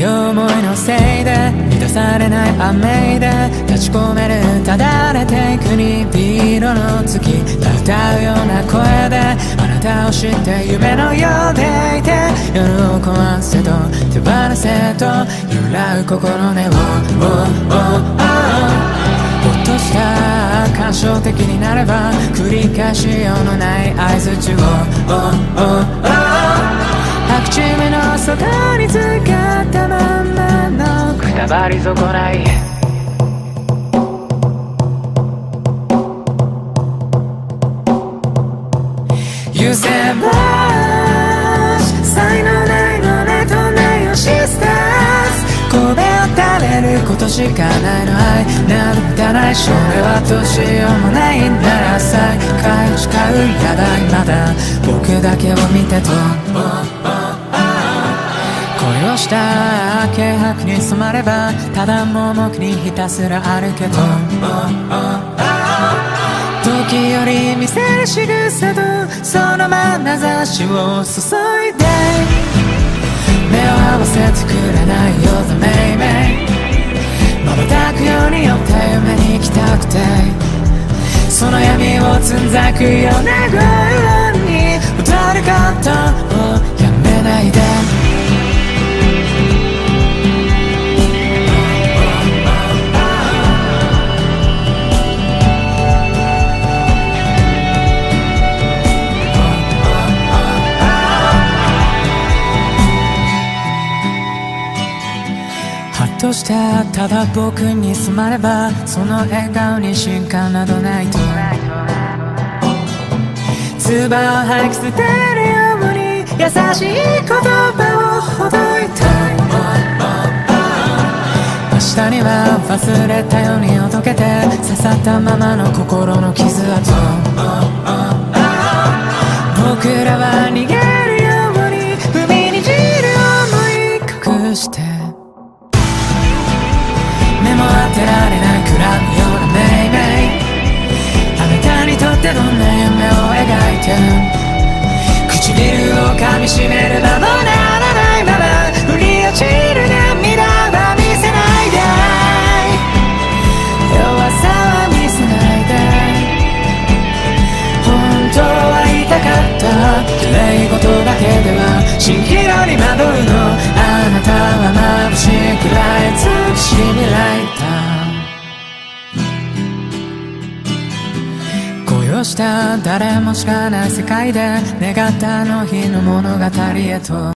い思いのせいで満たされない雨で立ち込めるただれていくにビールの月歌うような声であなたを知って夢のようでいて夜を壊せと手放せと揺らう心根をほっとした感傷的になれば繰り返しようのない合図を白地目の外に使ったままのくたばり損ないYou said much 才能ないのねとないよシスターズ神戸を垂れることしかないの愛など汚い少年はどうしようもないなら再会を誓うやだまだ僕だけを見てと恋をした軽薄に染まればただ盲目にひたすら歩けと時より見せる仕草とその眼差しを注いで目を合わせてくれないようだめいめい瞬くように寄って夢に行きたくてその闇をつんざくような声に踊ることをやめないではっとしたただ僕に染まればその笑顔に進化などないと唾を吐き捨てるように優しい言葉をほどいた明日には忘れたようにほどけて刺さったままの心の傷跡僕らは逃げるように踏みにじる想い隠して目も当てられないくらいようなめいめいあなたにとってどんな夢を描いて唇を噛みしめる間もならないまま降り落ちる涙は見せないで弱さは見せないで本当は言いたかった綺麗事だけでは蜃気楼に惑うのあなたは眩しいくらい美しい未来だ恋をした誰も知らない世界で願ったあの日の物語へと